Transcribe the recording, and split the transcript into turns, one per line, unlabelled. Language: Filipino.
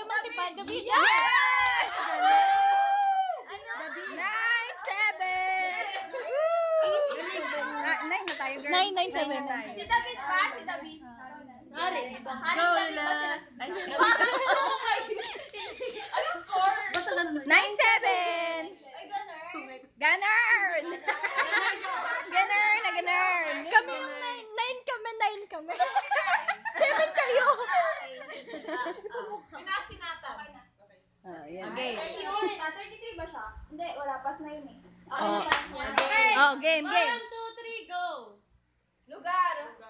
kayo makipagabi.
Yes! 9-7! 9 na tayo, girl.
9-9-7.
Si David ba? Si David. Sorry, di ba? Haring David ba sila?
Anong score?
9-7!
Ay,
Ganern!
ganun.
Ganern na ganern!
Kami yung 9 kami, 9 kami. 7 kayo.
Pinasinatan.
Okay.
31 na. 33 ba siya? Hindi, wala. Pass na yun eh. Ako
Oh.
yung pass niya.
Oh, game, game.
1, 2, 3, go.
Lugar.